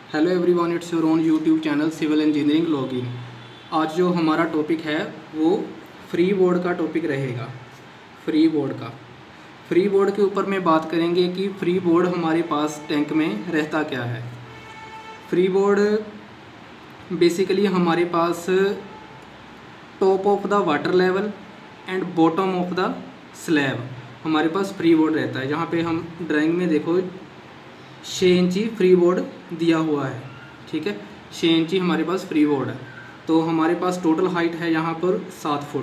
Hello everyone, it's your own YouTube channel civil engineering login. आज जो हमारा topic है वो फ्री बोर्ड का टॉपिक रहेगा। फ्री बोर्ड के ऊपर में बात करेंगे कि फ्री बोर्ड हमारे पास टैंक में रहता क्या है। फ्री बोर्ड बेसिकली हमारे पास top of the water level and bottom of the slab हमारे पास फ्री बोर्ड रहता है। जहाँ पे हम ड्राइंग में देखो 6 इंची फ्री बोर्ड दिया हुआ है, ठीक है। 6 इंची हमारे पास फ्री बोर्ड है। तो हमारे पास टोटल हाइट है यहाँ पर 7 फुट,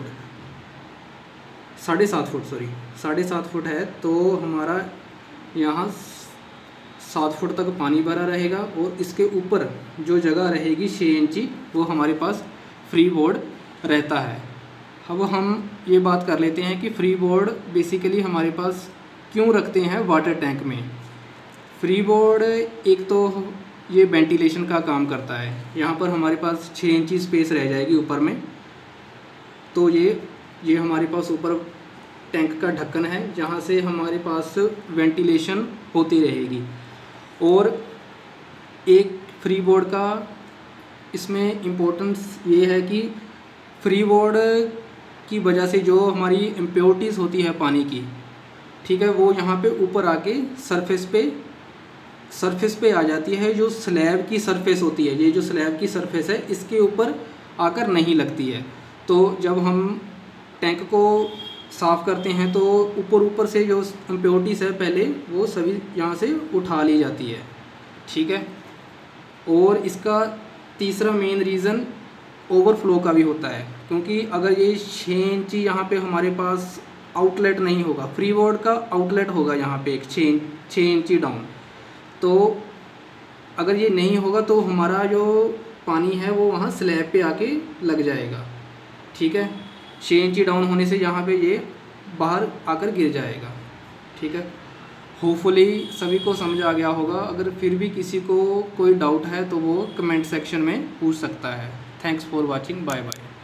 7.5 फुट है। तो हमारा यहाँ 7 फुट तक पानी भरा रहेगा और इसके ऊपर जो जगह रहेगी 6 इंची वो हमारे पास फ्री बोर्ड रहता है। अब हम ये बात कर लेते हैं कि फ्री बोर्ड बेसिकली हमारे पास क्यों रखते हैं वाटर टैंक में। फ्री बोर्ड एक तो ये वेंटिलेशन का काम करता है। यहाँ पर हमारे पास 6 इंची स्पेस रह जाएगी ऊपर में। तो ये हमारे पास ऊपर टैंक का ढक्कन है जहाँ से हमारे पास वेंटिलेशन होती रहेगी। और एक फ्री बोर्ड का इसमें इम्पोर्टेंस ये है कि फ्री बोर्ड की वजह से जो हमारी इम्प्योरिटीज़ होती है पानी की, ठीक है, वो यहाँ पे ऊपर आके सरफेस पे आ जाती है। जो स्लैब की सरफेस होती है, ये जो स्लैब की सरफेस है इसके ऊपर आकर नहीं लगती है। तो जब हम टैंक को साफ़ करते हैं तो ऊपर से जो इम्प्योरिटीज़ है पहले वो सभी यहाँ से उठा ली जाती है, ठीक है। और इसका तीसरा मेन रीज़न ओवरफ्लो का भी होता है, क्योंकि अगर ये 6 इंची यहाँ पे हमारे पास आउटलेट नहीं होगा, फ्री बोर्ड का आउटलेट होगा यहाँ पे एक 6 इंची डाउन। तो अगर ये नहीं होगा तो हमारा जो पानी है वो वहाँ स्लैब पे आके लग जाएगा, ठीक है। 6 इंची डाउन होने से यहाँ पे ये बाहर आकर गिर जाएगा, ठीक है। होपफुली सभी को समझ आ गया होगा। अगर फिर भी किसी को कोई डाउट है तो वो कमेंट सेक्शन में पूछ सकता है। Thanks for watching, bye bye.